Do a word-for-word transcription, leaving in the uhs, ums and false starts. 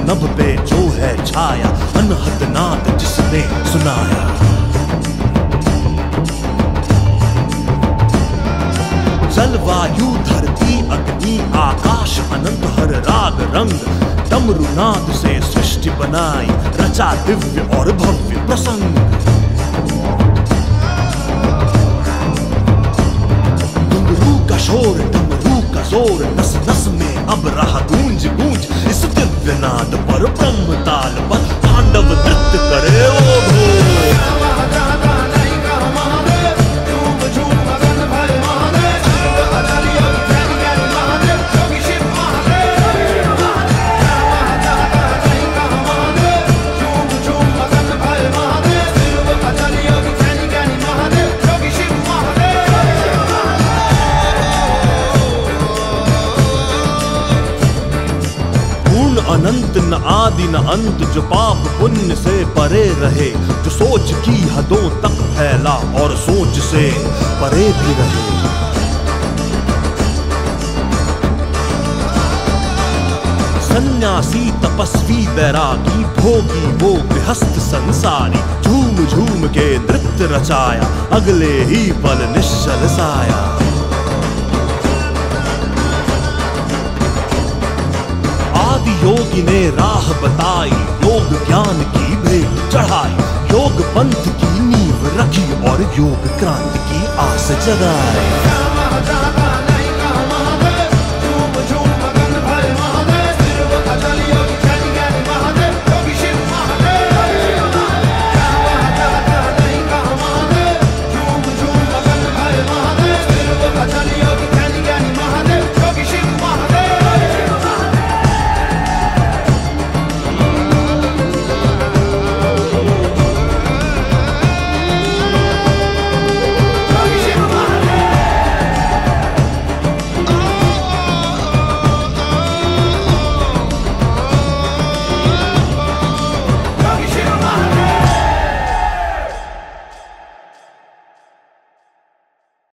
नभ पे जो है छाया, अनहद नाद जिसने सुनाया। जल वायु धरती अग्नि आकाश अनंत हर राग रंग, डमरुनाद से सृष्टि बनाई, रचा दिव्य और भव्य प्रसंग। घुंघरू का शोर डमरू का जोर, नस नस में अब रहा गूंज गूंज, इस दिव्य नाद पर ब्रह्म ताल पर पांडव नृत्य करे ओ घोर। अनंत न आदि न अंत, जो पाप पुण्य से परे रहे, जो सोच की हदों तक फैला और सोच से परे भी रहे। सन्यासी तपस्वी बैरागी भोगी वो गृहस्थ संसारी, झूम झूम के नृत्य रचाया, अगले ही पल निश्चल साया। योगी ने राह बताई, योग ज्ञान की भेंट चढ़ाई, योग पंथ की नींव रखी और योग क्रांति की आस जगाई।